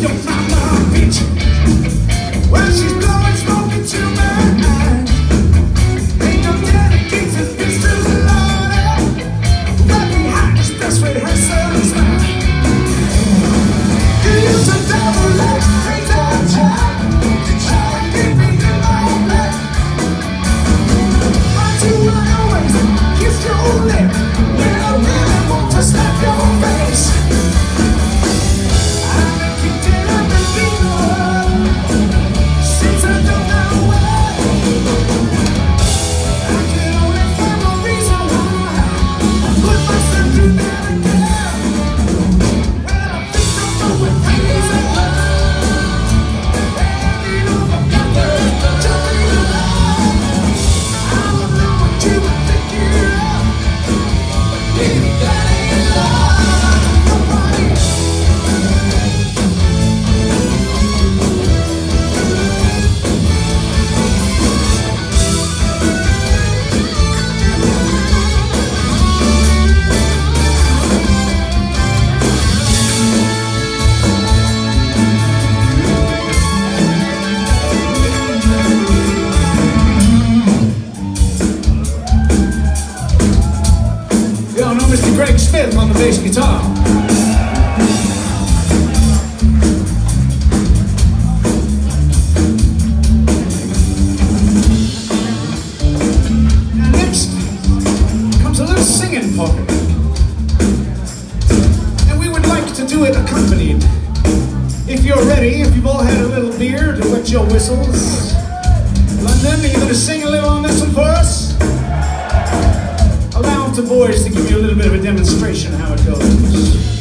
On the bass guitar. And next comes a little singing part. And we would like to do it accompanied. If you're ready, if you've all had a little beer to wet your whistles. London, are you going to sing a little on this one for us? Allow the boys to give you a little bit of a demonstration of how it goes.